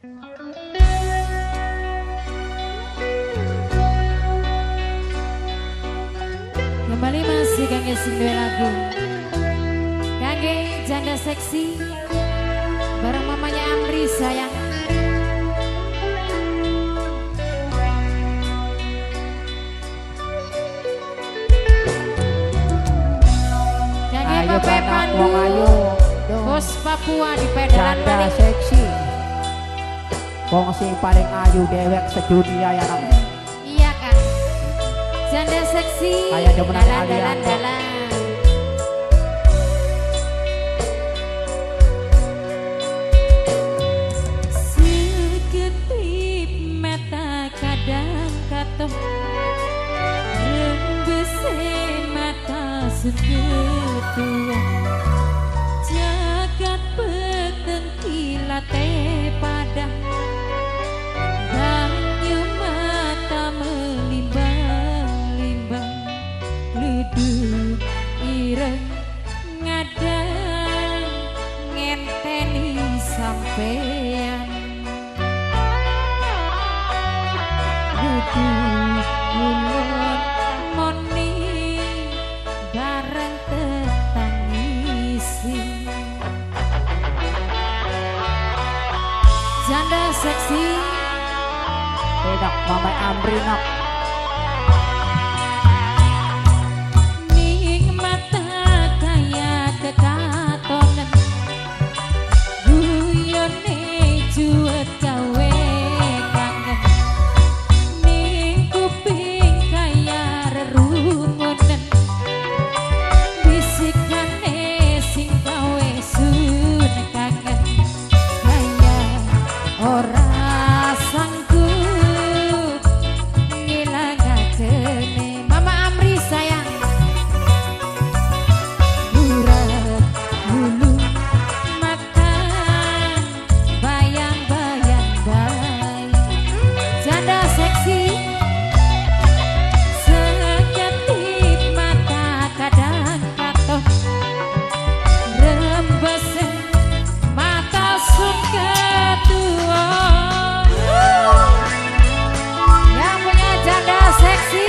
Kembali masih kangge sing duwe lagu kangge janda seksi bareng mamanya Amri sayang. Kangge Bapak Pandu Bos Papua di pedalan janda seksi wong sing paling ayu dewek sedunia ya nam. Iya kan janda seksi kayak demenan kalian dalan seketip mata kadang katoh rembese mata seketua jagat peteng kilate padang banyu mata melimbang-limbang luduk ireng ngadang ngenteni sampean luduk mulon moni bareng tetangisi janda seksi enak mama Amri nak. ning mata kaya kekatonan guyone juwet gawe kangen ning kuping kaya rerumunan bisikane sing gawe sun kangen kaya ora sanggup ngilangakene Mama Amri sayang burat bulu makan bayang-bayang bayi janda seksi seketip mata kadang katoh rembes mata sun ketua yang punya janda seksi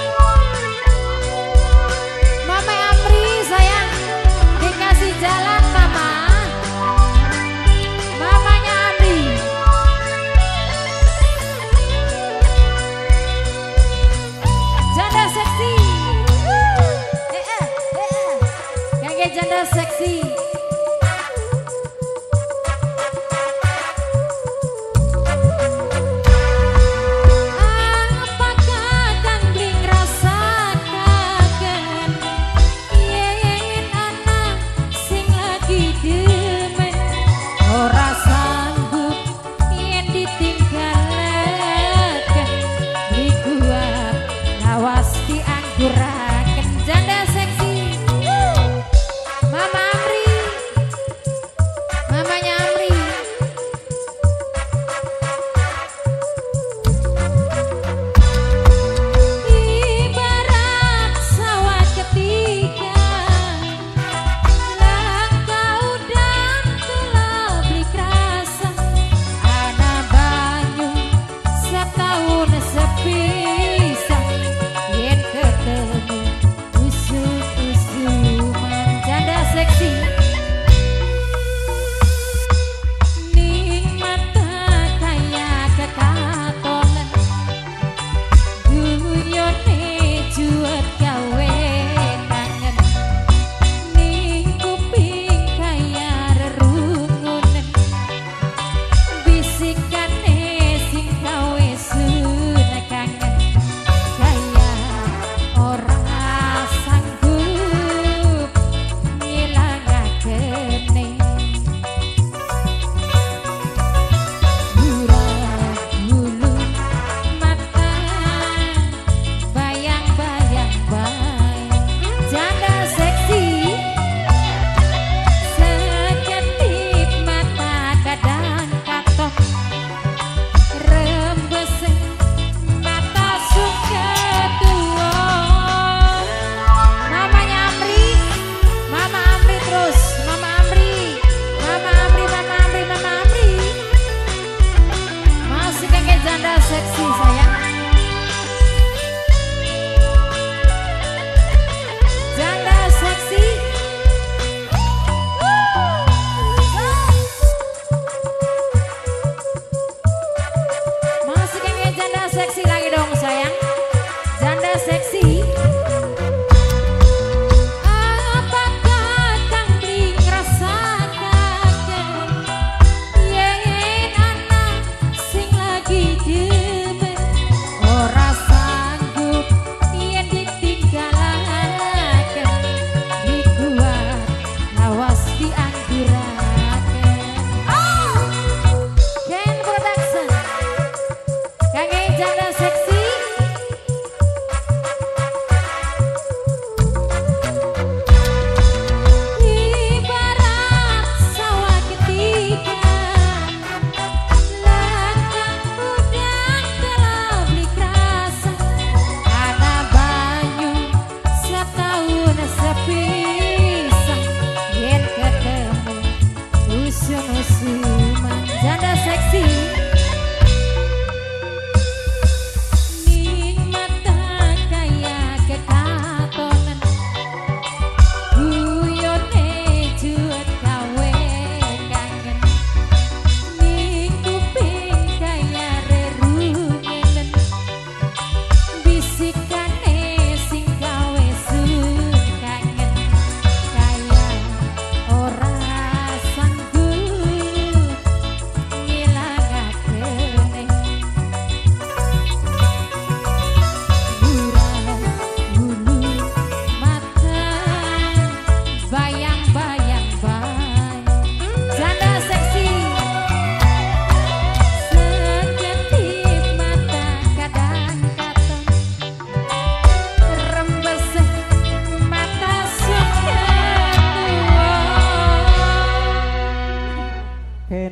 Mama Amri sayang dikasih jalan mama mamanya Amri janda seksi kangge janda seksi apakah kang bling rasa kagen yen anak sing lagi demen ora sanggup yen ditinggalaken beli gua lawas diangguraken janda seksi Mama Amri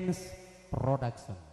Dance Production.